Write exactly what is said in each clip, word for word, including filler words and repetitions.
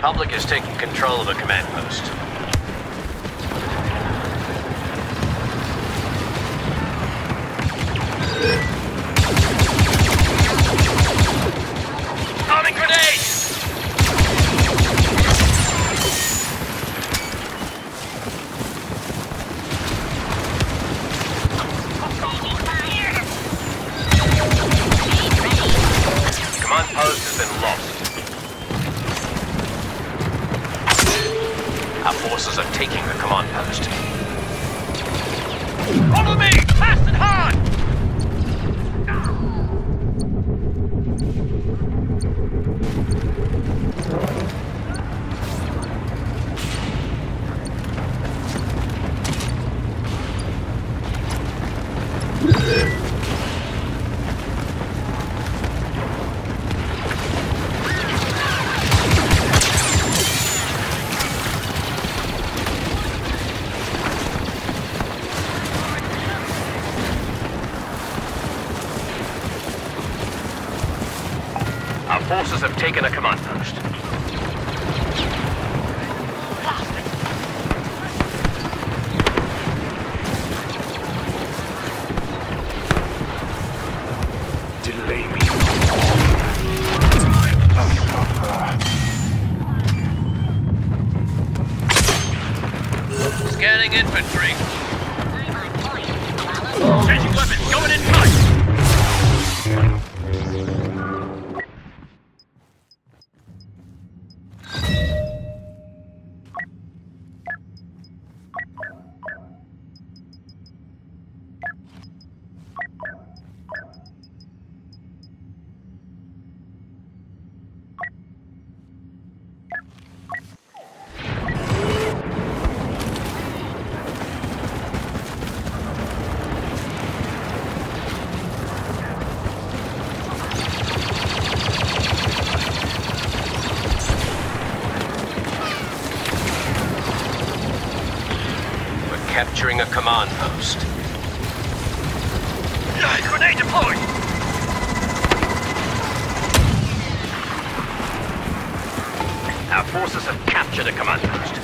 Republic is taking control of a command post. Arming grenade! Command post has been lost. Our forces are taking the command post. Follow me! Fast and hard! Our forces have taken a command post. Delay me. Scanning infantry. Changing weapons, going in tight. Capturing a command post. Grenade deployed! Our forces have captured a command post.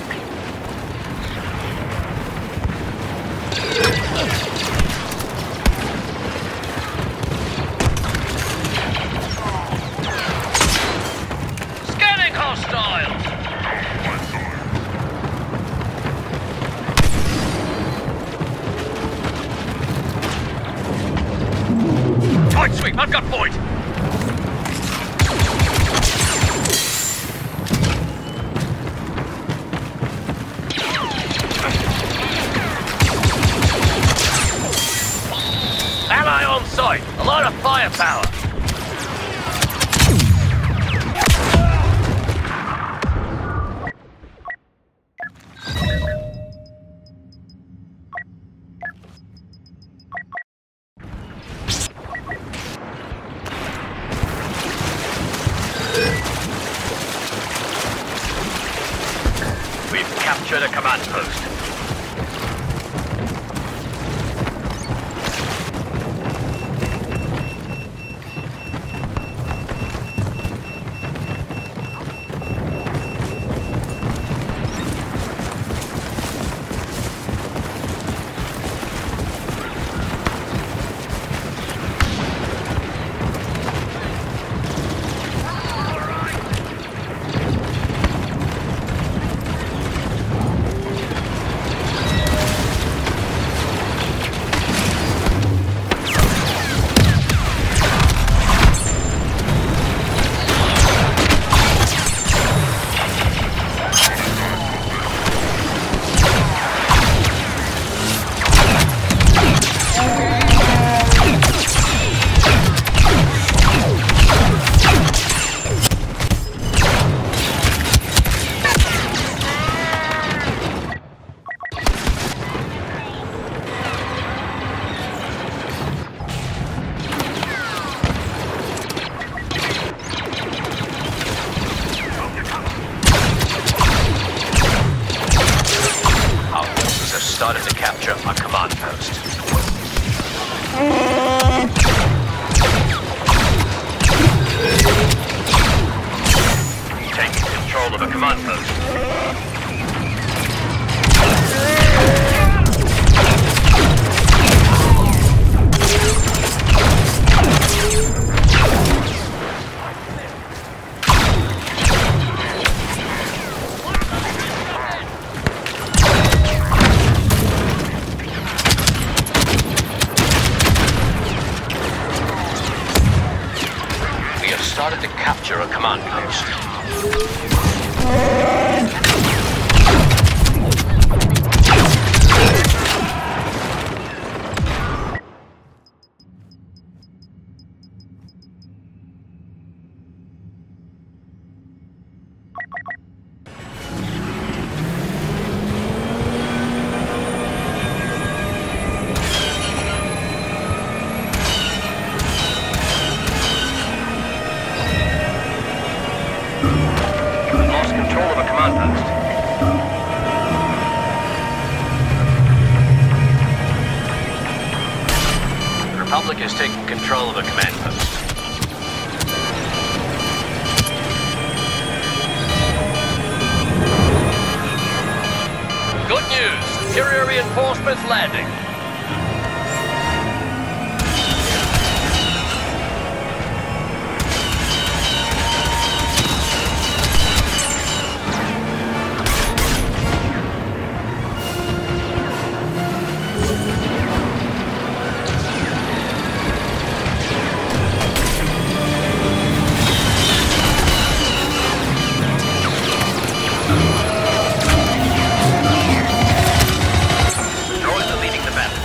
Scanning hostile! Point sweep, I've got point! Ally on site, a lot of firepower! We've captured a command post. Started to capture a command post. Taking control control of a command post. We have started to capture a command post. Lost control of a command post. The Republic is taking control of a command post. Good news! Superior reinforcements landing. Droids are leading the battle.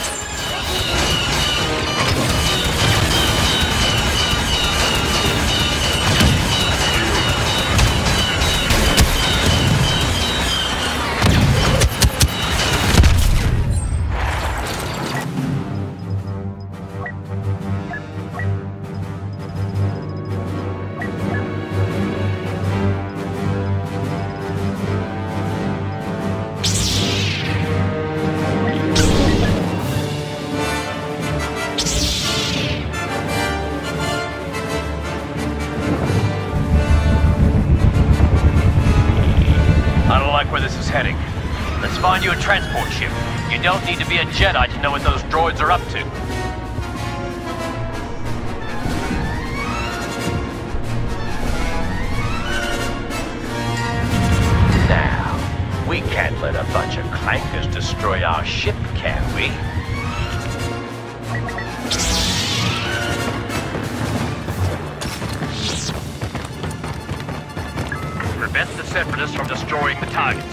I don't like where this is heading. Let's find you a transport ship. You don't need to be a Jedi to know what those droids are up to. Now, we can't let a bunch of clankers destroy our ship, can we? Prevent the Separatists from destroying the targets.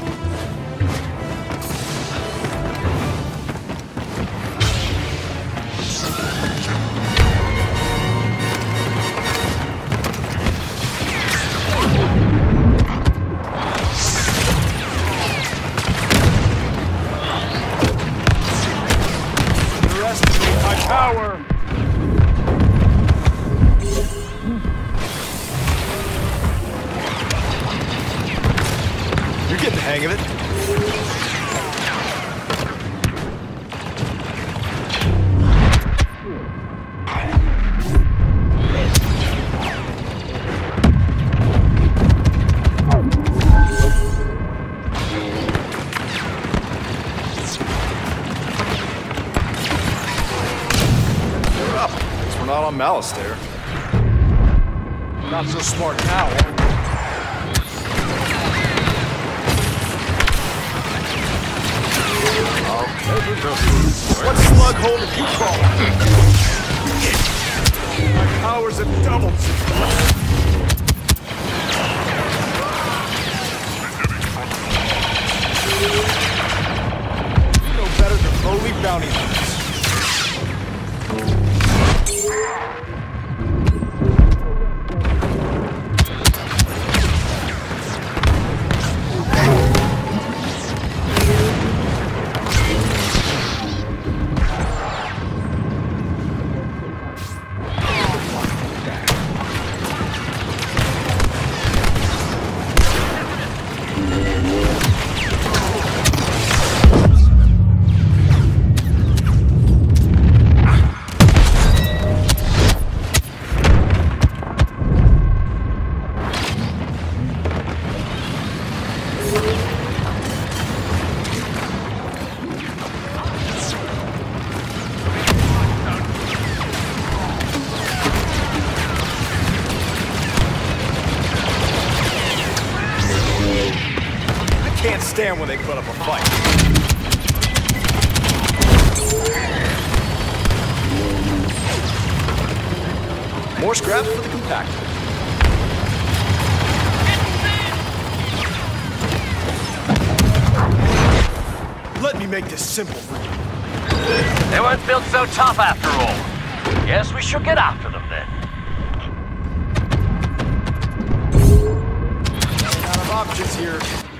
Underestimate my power! You're getting the hang of it. You're up. Guess we're not on Malastare. Not so smart now. What slug hole did you crawl? My powers have doubled. You know better than lowly bounty hunters. Can't stand when they put up a fight. More scraps for the compactor. Let me make this simple for you. They weren't built so tough after all. Guess we should get after them then. Out of options here.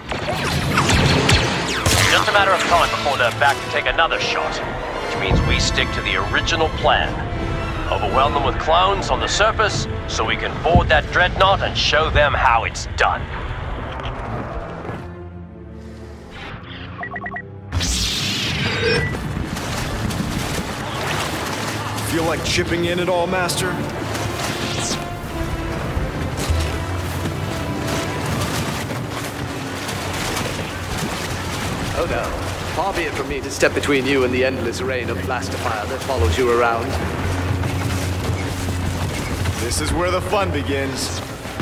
Just a matter of time before they're back to take another shot, which means we stick to the original plan. Overwhelm them with clones on the surface so we can board that dreadnought and show them how it's done. Feel like chipping in at all, Master? Oh no. Far be it from me to step between you and the endless rain of blaster fire that follows you around. This is where the fun begins.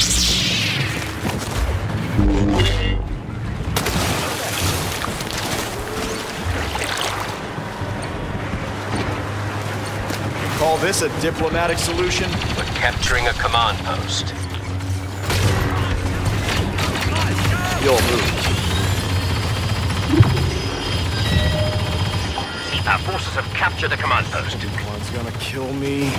Call this a diplomatic solution? We're capturing a command post. Your move. Our forces have captured the command post. One's gonna kill me.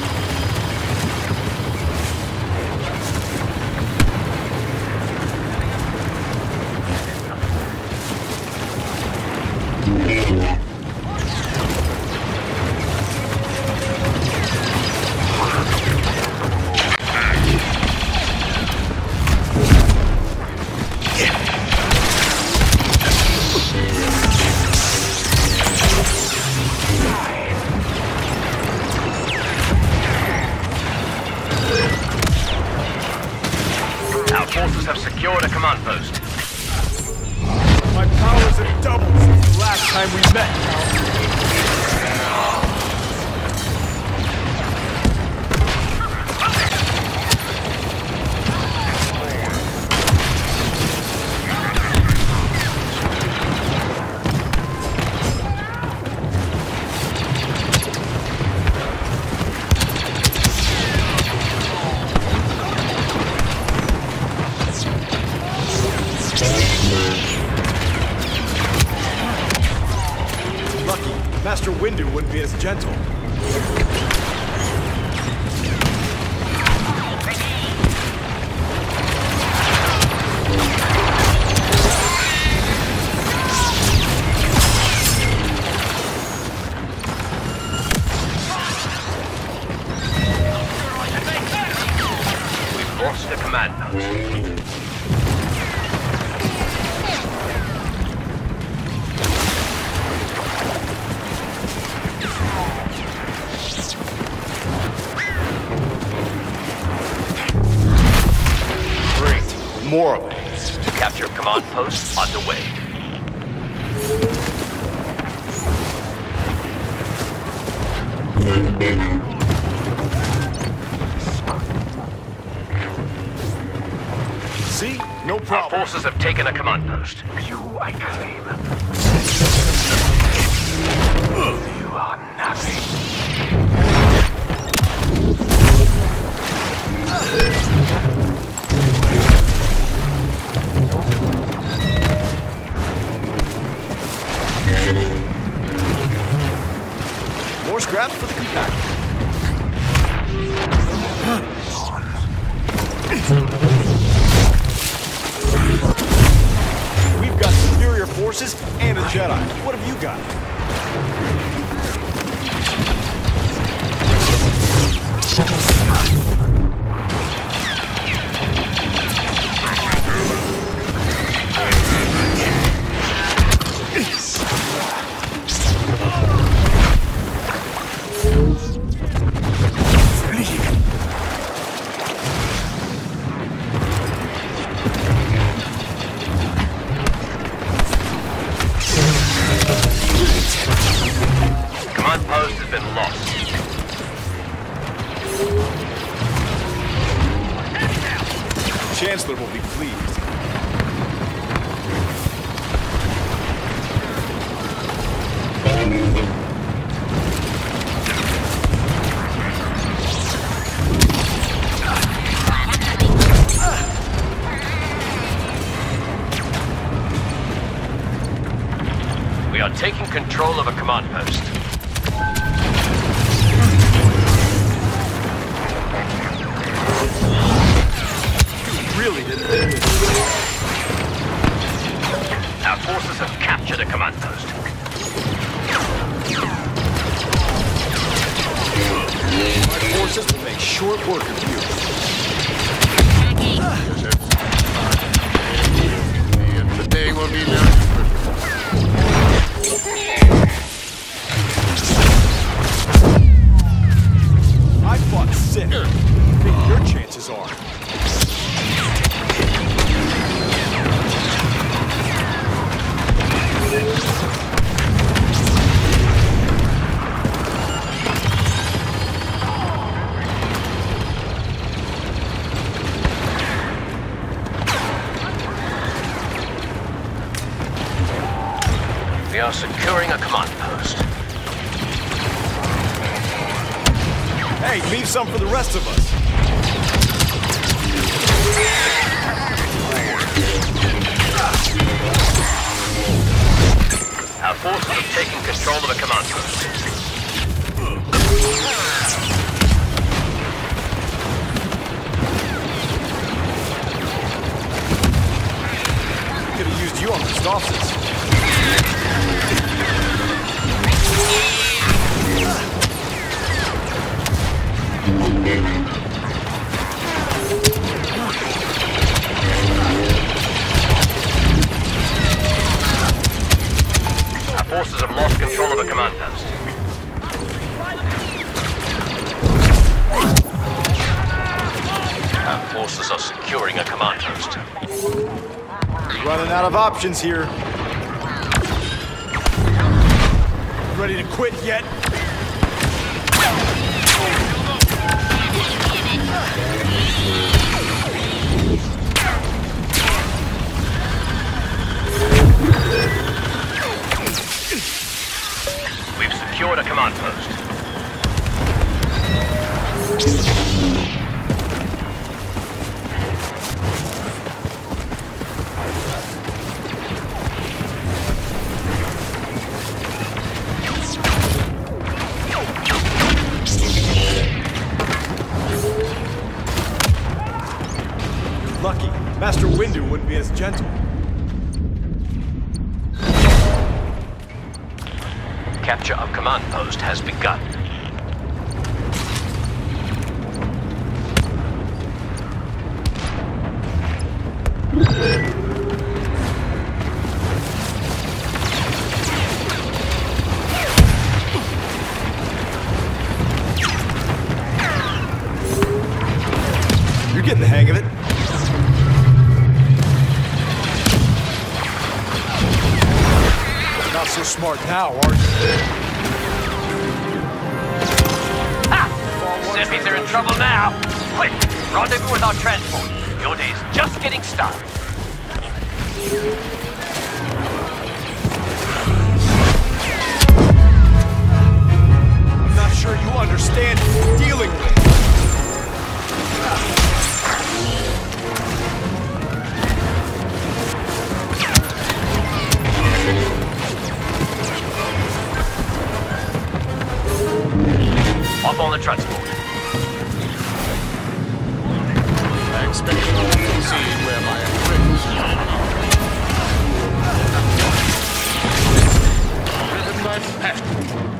Our forces have secured a command post. My powers have doubled since the last time we met, Count. Lucky, Master Windu wouldn't be as gentle. We've lost the command post. More of it. To capture command post underway. See? No Our problem. forces have taken a command post. You, I claim. You are nothing. More scraps for the compactor. We've got superior forces and a Jedi. What have you got? Command post has been lost. Chancellor will be pleased. are taking control of a command post. Really didn't think it. Our forces have captured a command post. My forces will make short work of you. The day will be very I fought sick. I think your chances are. We are securing a command post. Hey, leave some for the rest of us. Our forces have taken control of a command post. Could have used you on the Staffs. Our forces have lost control of a command post. Our forces are securing a command post. Running out of options here. Ready to quit yet? We've secured a command post. Lucky. Master Windu wouldn't be as gentle. Capture of command post has begun. You're getting the hang of it. Not so smart now, are you? Ha! Zippies are in trouble now. Quick, rendezvous with our transport. Your day's just getting started. I'm not sure you understand who you're dealing with. Up on the transport. I expect you to see where my friends are. Driven by passion.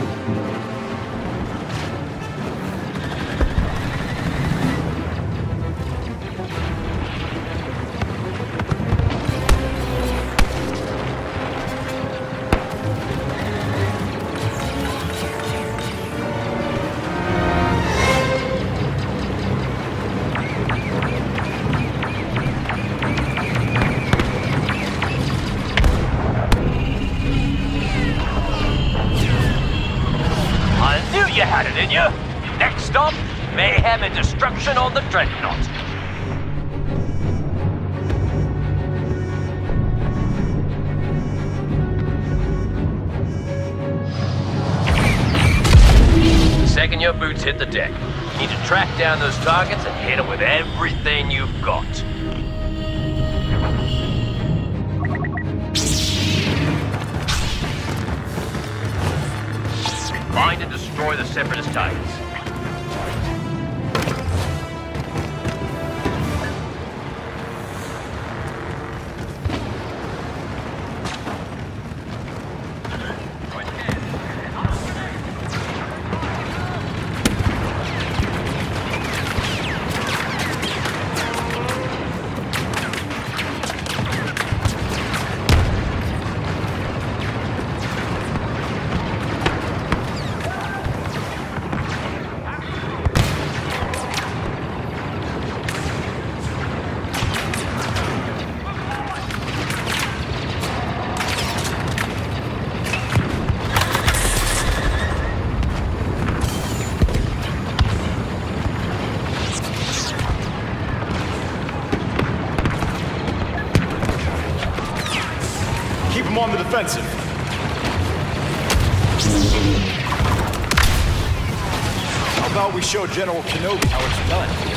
You had it in you. Next stop, mayhem and destruction on the Dreadnought. The second your boots hit the deck, you need to track down those targets and hit them with everything you've got. on the defensive. How about we show General Kenobi how it's done?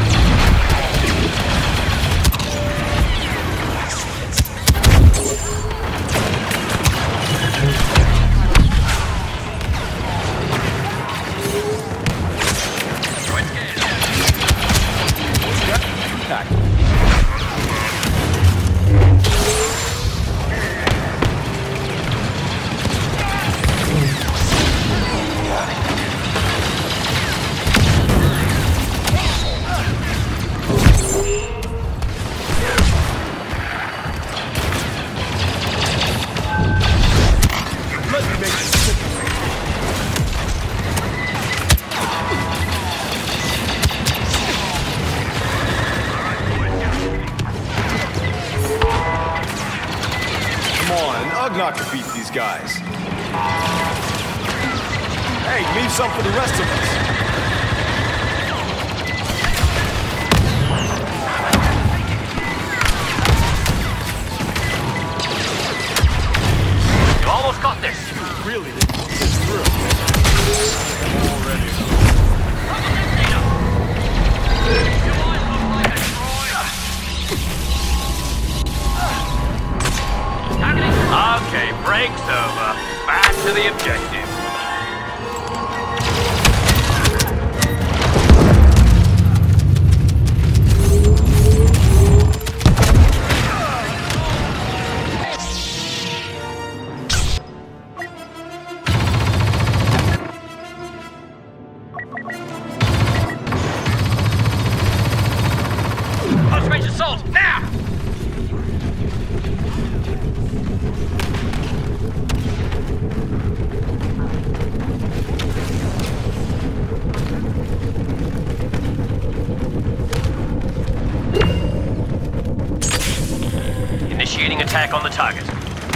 Not to beat these guys. Hey, leave some for the rest of us. You almost got this. Really? It's through. Already. Okay, break's over. Back to the objective. Close-range assault, now! Initiating attack on the target.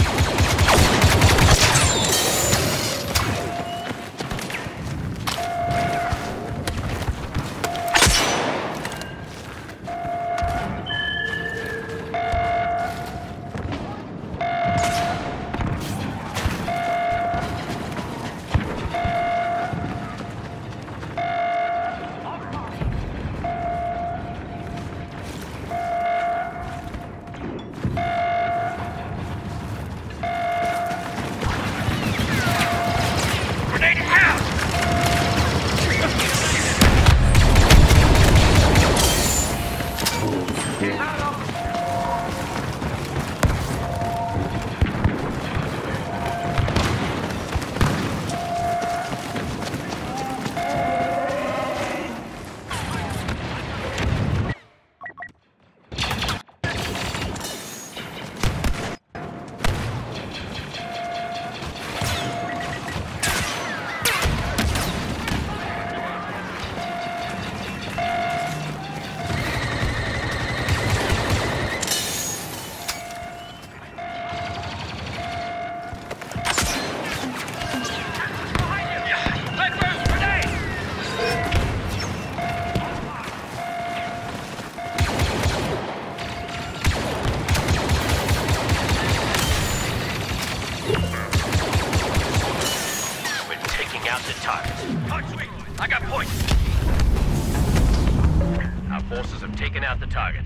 I got points. Our forces have taken out the target.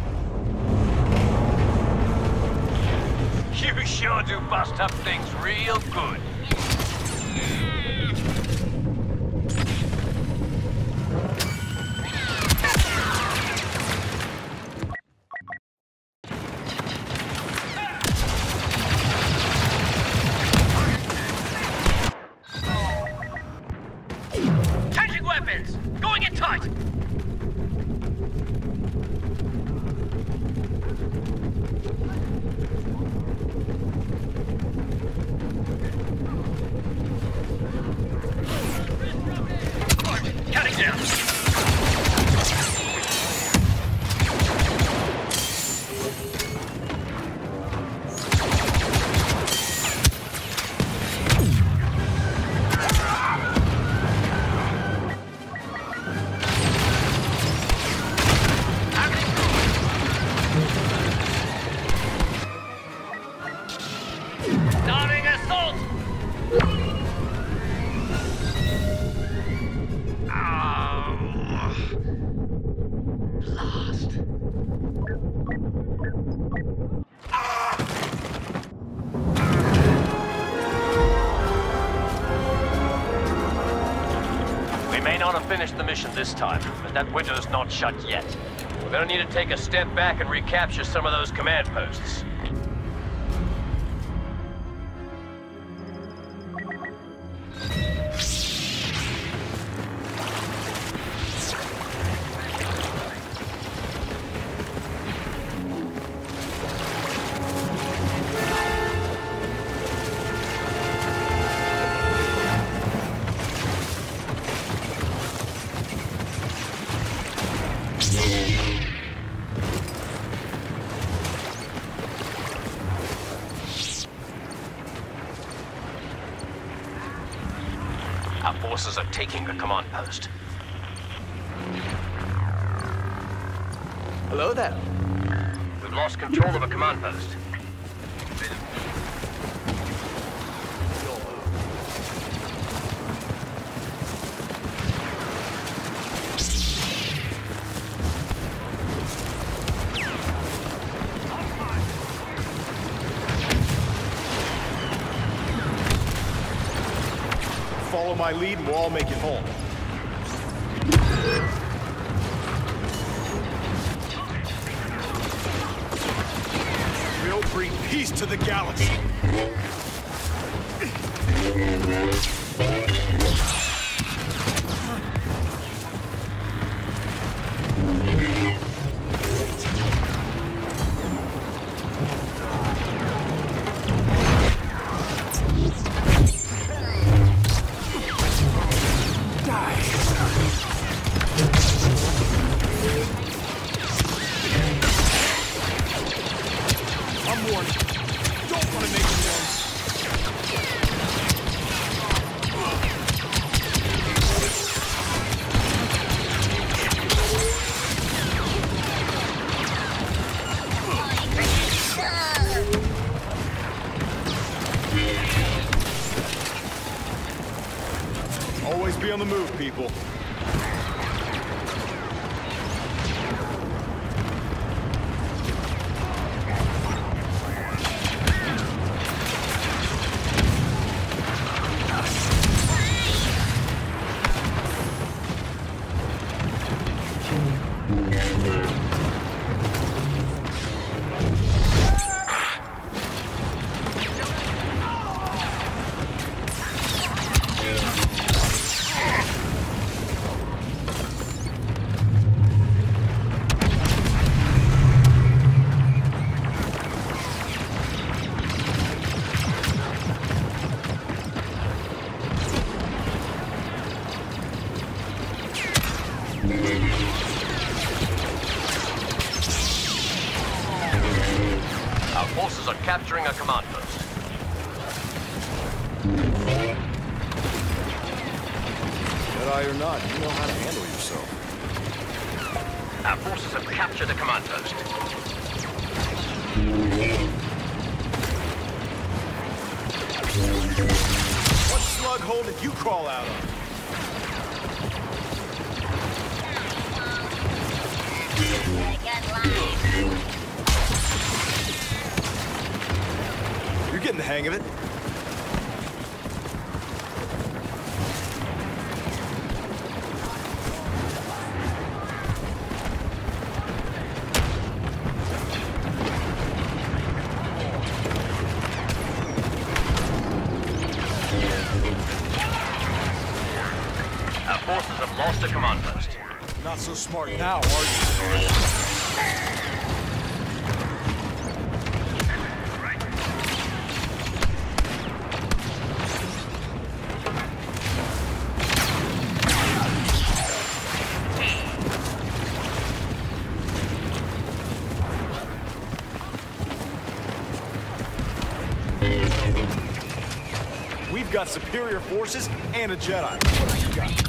You sure do bust up things real good. Changing weapons! Going in tight! Cutting down! on to finish the mission this time, but that window's not shut yet. We're gonna need to take a step back and recapture some of those command posts. Our forces are taking the command post. Hello there. We've lost control of a command post. Follow my lead and we'll all make it home. We'll bring peace to the galaxy. I'm warning you. Don't want to make a noise. Always be on the move, people. Our forces are capturing a command post. Jedi or not, you know how to handle yourself. Our forces have captured a command post. What slug hole did you crawl out of? You're getting the hang of it. Our forces have lost a command post. Not so smart now, are you? We've got superior forces and a Jedi. What have you got?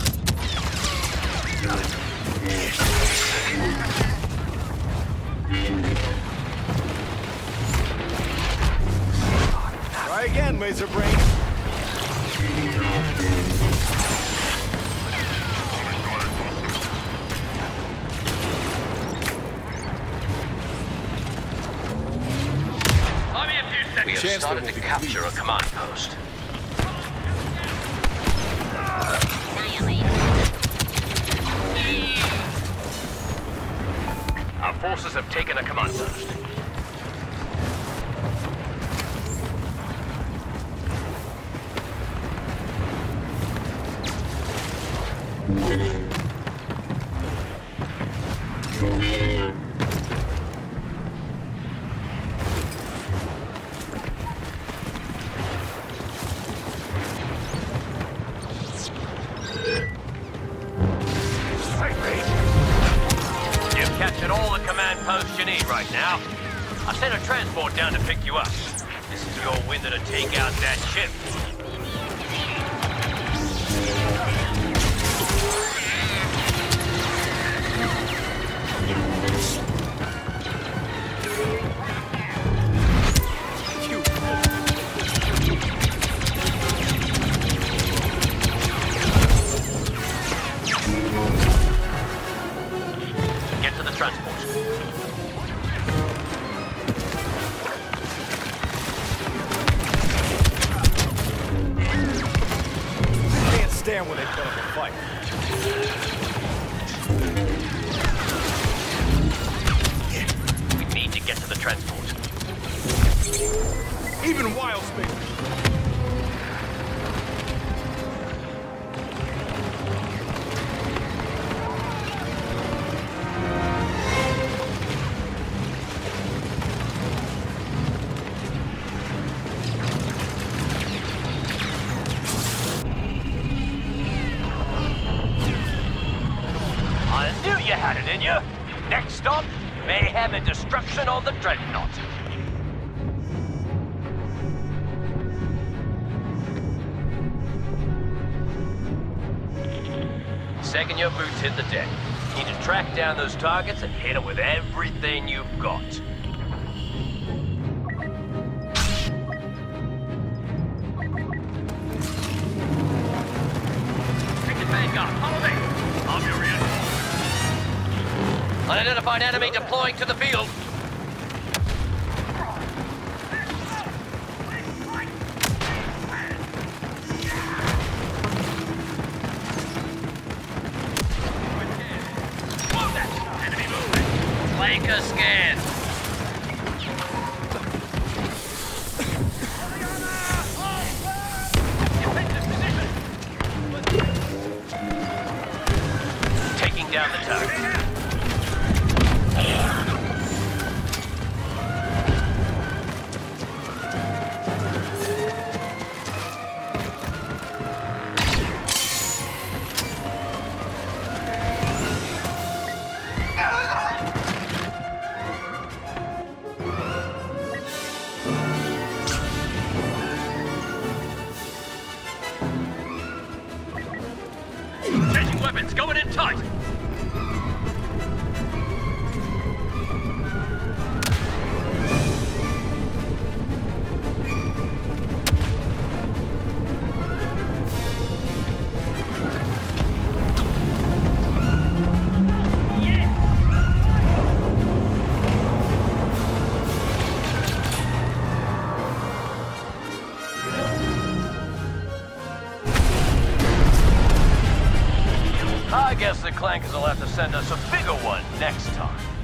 Try again, Laser Brain. Give me a few seconds. We have Chancellor started will to be capture pleased. a command post. forces have taken a command post. You've captured all the command posts you need right now. I sent a transport down to pick you up. This is your window to take out that ship. Get to the transport. Can't stand when they put up a fight. We need to get to the transport. Even wild space. I knew you had it in you. Next stop, mayhem and destruction on the Dreadnought. Second your boots hit the deck, you need to track down those targets and hit them with everything you've got. Pick your vanguard, follow me. I'm your reinforcement. Unidentified enemy deploying to the field. Enemy movement. Flanker scan. Defensive position. Taking down the target. Changing weapons, going in tight. I guess the Clankers will have to send us a bigger one next time.